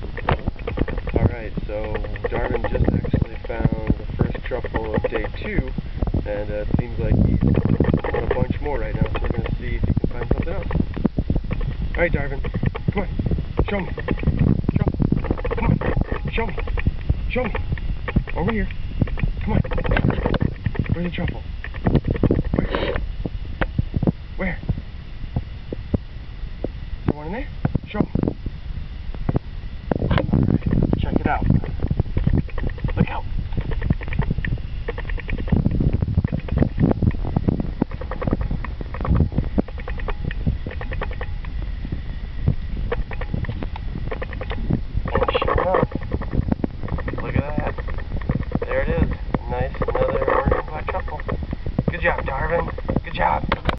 Alright, so Darvin just actually found the first truffle of day 2, and it seems like he's on a bunch more right now, so we're going to see if he can find something else. Alright, Darvin, come on, show me. Come on, show me. Show me. Over here. Come on. Where's the truffle? Where? Is there one in there? Show me.